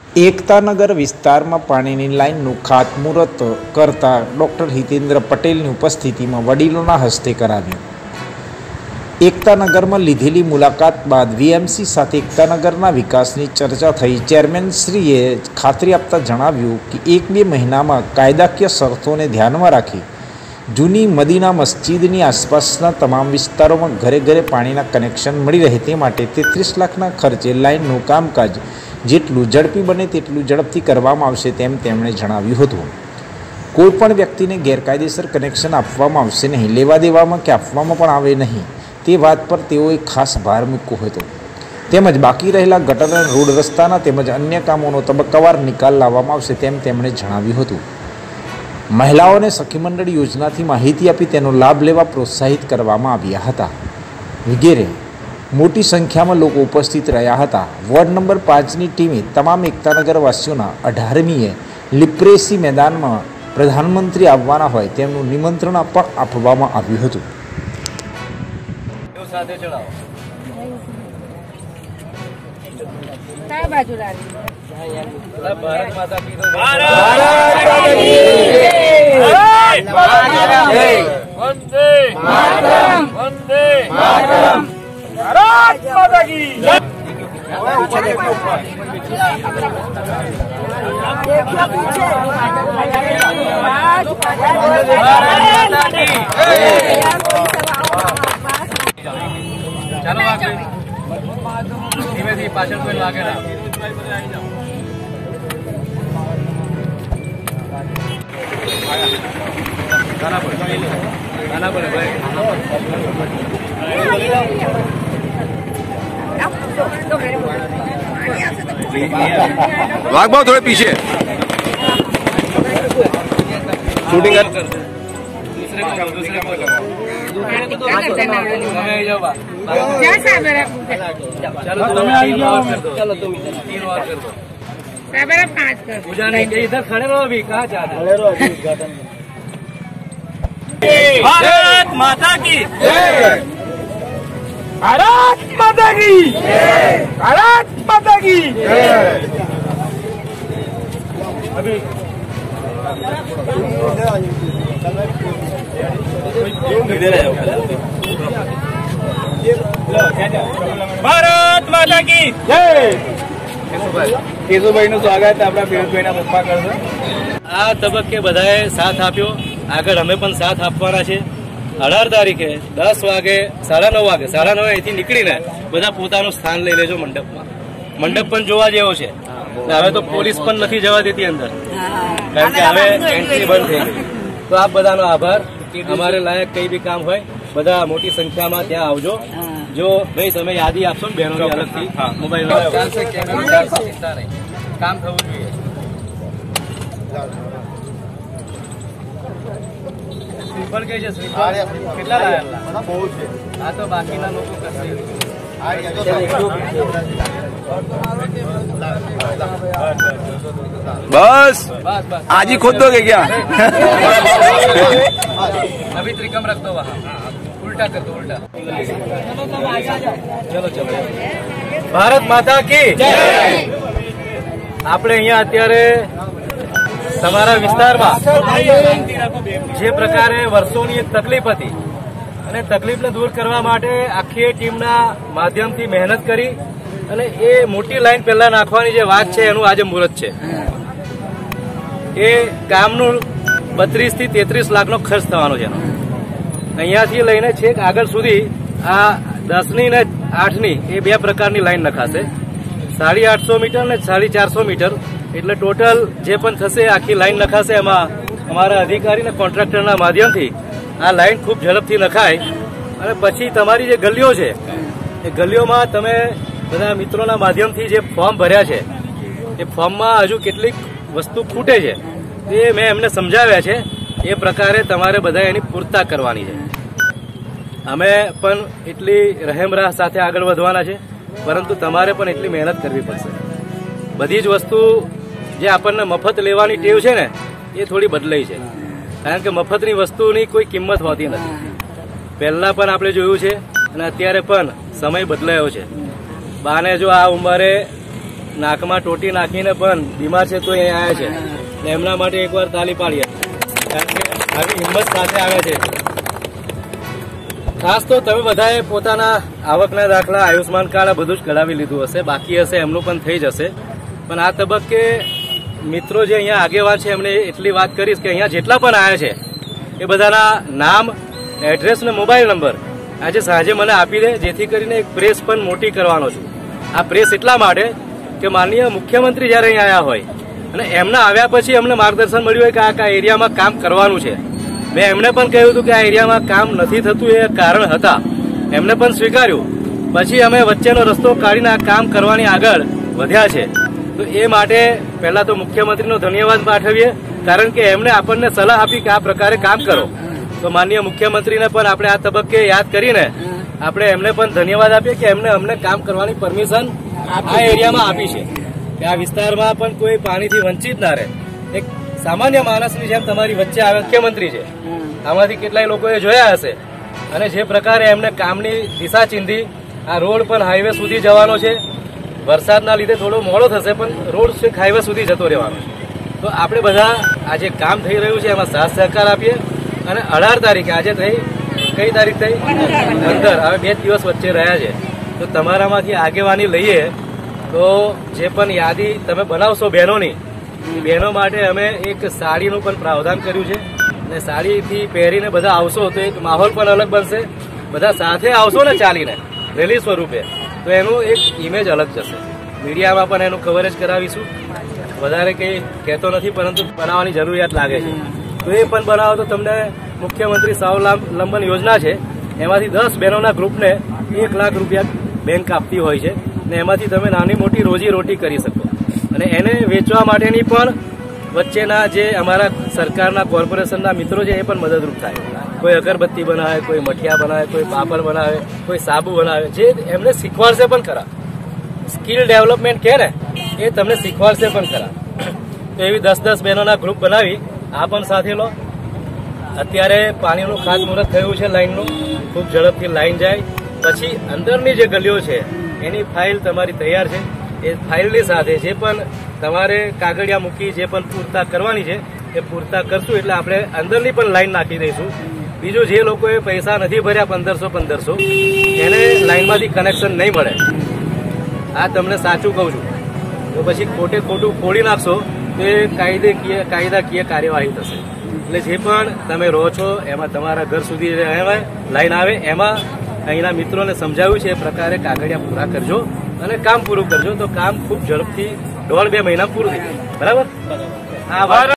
એકતાનગર વિસ્તારમાં પાણીની લાઇનનું ખાતમુહૂર્ત કરતા ડૉક્ટર હિતેન્દ્ર પટેલની ઉપસ્થિતિમાં વડીલોના હસ્તે કરાવ્યું. એકતાનગરમાં લીધેલી મુલાકાત બાદ વીએમસી સાથે એકતાનગરના વિકાસની ચર્ચા થઈ. ચેરમેનશ્રીએ ખાતરી આપતા જણાવ્યું કે 1-2 મહિનામાં કાયદાકીય શરતોને ધ્યાનમાં રાખી જૂની મદીના મસ્જિદની આસપાસના તમામ વિસ્તારોમાં ઘરે ઘરે પાણીના કનેક્શન મળી રહે તે માટે 33 લાખના ખર્ચે લાઇનનું કામકાજ જેટલું ઝડપી બને તેટલું ઝડપથી કરવામાં આવશે તેમ તેમણે જણાવ્યું હતું. કોઈપણ વ્યક્તિને ગેરકાયદેસર કનેક્શન આપવામાં આવશે નહીં, લેવા દેવામાં કે આપવામાં પણ આવે નહીં તે વાત પર તેઓએ ખાસ ભાર મૂક્યો હતો. તેમજ બાકી રહેલા ગટર અને રોડ રસ્તાના તેમજ અન્ય કામોનો તબક્કાવાર નિકાલ લાવવામાં આવશે તેમ તેમણે જણાવ્યું હતું. મહિલાઓને સખી મંડળ યોજનાથી માહિતી આપી તેનો લાભ લેવા પ્રોત્સાહિત કરવામાં આવ્યા હતા વગેરે મોટી સંખ્યામાં લોકો ઉપસ્થિત રહ્યા હતા. વોર્ડ નંબર 5ની ટીમે તમામ એકતાનગર વાસીઓના 18મીએ લિપ્રેસી મેદાનમાં પ્રધાનમંત્રી આવવાના હોય તેમનું નિમંત્રણ પણ આપવામાં આવ્યું હતું. भारत माता की जय। धीमे धीमे पाचन कोई लागे ना गाना पड़े भाई वाघ भाव थोड़े पीछे शूटिंग कर पूजा नहीं इधर खड़े रहो अभी कहाँ जाते भारत माता की भारत माता की भारत माता की अभी भारत माता की जय. કેશુભાઈ નું સ્વાગત આપણા પિયુષભાઈના પપ્પા કરશે. આ તબક્કે બધાએ સાથ આપ્યો, આગળ અમે પણ સાથ આપવાના છે. 18 તારીખે 10 વાગે 9:30 અહીંથી નીકળીને બધા પોતાનું સ્થાન લઈ લેજો મંડપમાં. મંડપ પણ જોવા જેવો છે. હવે તો પોલીસ પણ નથી જવા દેતી અંદર, કારણ કે હવે એન્ટ્રી બંધ થઈ ગઈ. તો આપ બધાનો આભાર. અમારે લાયક કઈ બી કામ હોય બધા મોટી સંખ્યામાં ત્યાં આવજો. જો ભાઈ તમે યાદી આપશો ને બહેનોની અલગથી મોબાઈલ ચાલશે, ચિંતા નહીં, કામ થવું જોઈએ. સ્લીપર કઈ છે? સ્લીપર કેટલા લાયા? બહુ છે. આ તો બાકીના લોકો કરશે. बस आज ही खुद दोगे क्या? अभी त्रिकम रख दो वहाँ, उल्टा कर दो, उल्टा. चलो चलो. भारत माता की આપણે અહીંયા અત્યારે તમારા વિસ્તારમાં જે પ્રકારે વર્ષોની એક તકલીફ હતી અને તકલીફને દૂર કરવા માટે આખી ટીમના માધ્યમથી મહેનત કરી અને એ મોટી લાઈન પહેલા નાખવાની જે વાત છે એનું આજે મુહૂર્ત છે. એ કામનું 32 થી 33 લાખનો ખર્ચ થવાનો છે. અહીંયાથી લઈને છેક આગળ સુધી આ 10ની ને 8ની એ 2 પ્રકારની લાઈન નખાશે. 850 મીટર ને 450 મીટર એટલે ટોટલ જે પણ થશે આખી લાઈન નખાશે. એમાં અમારા અધિકારી અને કોન્ટ્રાક્ટરના માધ્યમથી આ લાઈન ખૂબ ઝડપથી નખાય અને પછી તમારી જે ગલીઓ છે એ ગલીઓમાં તમે બધા મિત્રોના માધ્યમથી જે ફોર્મ ભર્યા છે એ ફોર્મમાં હજુ કેટલીક વસ્તુ ખૂટે છે તે મેં એમને સમજાવ્યા છે. એ પ્રકારે તમારે બધા એની પૂર્તતા કરવાની છે. અમે પણ એટલી રહેમરાહ સાથે આગળ વધવાના છે, પરંતુ તમારે પણ એટલી મહેનત કરવી પડશે. બધી જ વસ્તુ જે આપણને મફત લેવાની ટેવ છે ને એ થોડી બદલાઈ છે, કારણ કે મફતની વસ્તુની કોઈ કિંમત હોતી નથી. પહેલા પણ આપણે જોયું છે અને અત્યારે પણ સમય બદલાયો છે. બાને જો આ ઉંમરે નાકમાં ટોટી નાખીને પણ બીમાર છે તો અહીંયા આવ્યા છે. એમના માટે એકવાર તાલી પાડીએ, કારણ કે આવી હિંમત સાથે આવ્યા છે. ખાસ તો તમે બધાએ પોતાના આવકના દાખલા, આયુષ્માન કાર્ડ બધું જ કઢાવી લીધું હશે, બાકી હશે એમનું પણ થઈ જશે. પણ આ તબક્કે મિત્રો જે અહીંયા આગેવાન છે એમને એટલી વાત કરીશ કે અહીંયા જેટલા પણ આવ્યા છે એ બધાના નામ, એડ્રેસ અને મોબાઈલ નંબર આજે સાંજે મને આપી દે, જેથી કરીને એક પ્રેસ પણ મોટી કરવાનો છું. આ પ્રેસ એટલા માટે કે માનનીય મુખ્યમંત્રી જ્યારે અહીંયા આવ્યા હોય અને એમના આવ્યા પછી અમને માર્ગદર્શન મળ્યું હોય કે આ એરિયામાં કામ કરવાનું છે. મેં એમને પણ કહ્યું હતું કે આ એરિયામાં કામ નથી થતું, એ કારણ હતા, એમને પણ સ્વીકાર્યું. પછી અમે વચ્ચેનો રસ્તો કાઢીને આ કામ કરવાની આગળ વધ્યા છે. તો એ માટે પહેલા તો મુખ્યમંત્રીનો ધન્યવાદ પાઠવીએ, કારણ કે એમને આપણને સલાહ આપી કે આ પ્રકારે કામ કરો. તો માનનીય મુખ્યમંત્રીને પણ આપણે આ તબક્કે યાદ કરીને આપણે એમને પણ ધન્યવાદ આપીએ કે એમને અમને કામ કરવાની પરમિશન આ એરિયામાં આપી છે, કે આ વિસ્તારમાં પણ કોઈ પાણીથી વંચિત ના રહે. એક સામાન્ય માણસની જેમ તમારી વચ્ચે આવે મુખ્યમંત્રી છે. આમાંથી કેટલાય લોકોએ જોયા હશે, અને જે પ્રકારે એમને કામની દિશા ચીંધી. આ રોડ પણ હાઈવે સુધી જવાનો છે. વરસાદના લીધે થોડો મોડો થશે, પણ રોડ છેક હાઈવે સુધી જતો રહેવાનો છે. તો આપણે બધા આ જે કામ થઈ રહ્યું છે એમાં સાથ સહકાર આપીએ. અને 18 તારીખે આજે થઈ, કઈ તારીખ થઈ? 15. હવે 2 દિવસ વચ્ચે રહ્યા છે. તો તમારામાંથી આગેવાની લઈએ તો જે પણ યાદી તમે બનાવશો બહેનોની, બહેનો માટે અમે એક સાડીનું પણ પ્રાવધાન કર્યું છે. અને સાડીથી પહેરીને બધા આવશો તો એક માહોલ પણ અલગ બનશે. બધા સાથે આવશો ને ચાલીને રેલી સ્વરૂપે, તો એનું એક ઇમેજ અલગ જશે. મીડિયામાં પણ એનું કવરેજ કરાવીશું. વધારે કંઈ કહેતો નથી, પરંતુ બનાવવાની જરૂરિયાત લાગે છે. તો એ પણ બનાવો તો તમને મુખ્યમંત્રી સ્વાવલંબન યોજના છે, એમાંથી 10 બહેનોના ગ્રુપને 1 લાખ રૂપિયા બેંક આપતી હોય છે. ને એમાંથી તમે નાની મોટી રોજી રોટી કરી શકો. અને એને વેચવા માટેની પણ વચ્ચેના જે અમારા સરકારના કોર્પોરેશનના મિત્રો છે એ પણ મદદરૂપ થાય. કોઈ અગરબત્તી બનાવે, કોઈ મઠિયા બનાવે, કોઈ પાપડ બનાવે, કોઈ સાબુ બનાવે, જે એમને શીખવાડશે પણ ખરા. સ્કિલ ડેવલપમેન્ટ કહે ને, એ તમને શીખવાડશે પણ ખરા. તો એવી 10-10 બહેનોના ગ્રુપ બનાવી આ પણ સાથે લો. અત્યારે પાણીનું ખાતમુહૂર્ત થયું છે લાઈનનું, ખૂબ ઝડપથી લાઈન જાય. પછી અંદરની જે ગલીઓ છે એની ફાઇલ તમારી તૈયાર છે. એ ફાઇલની સાથે જે પણ તમારે કાગળિયા મૂકી જે પણ પૂરતા કરવાની છે એ પૂરતા કરશું, એટલે આપણે અંદરની પણ લાઈન નાખી દઈશું. બીજું, જે લોકોએ પૈસા નથી ભર્યા 1500 એને લાઈનમાંથી કનેક્શન નહીં મળે. આ તમને સાચું કહું છું. તો પછી ખોટું ફોડી નાખશો તો એ કાયદાકીય કાર્યવાહી થશે. એટલે જે પણ તમે રહો છો એમાં તમારા ઘર સુધી લાઈન આવે, એમાં અહીંના મિત્રોને સમજાવ્યું છે એ પ્રકારે કાગળિયા પૂરા કરજો અને કામ પૂરું કરજો. તો કામ ખૂબ ઝડપથી 1.5-2 મહિના પૂરું થઈ જાય. બરાબર? આભાર.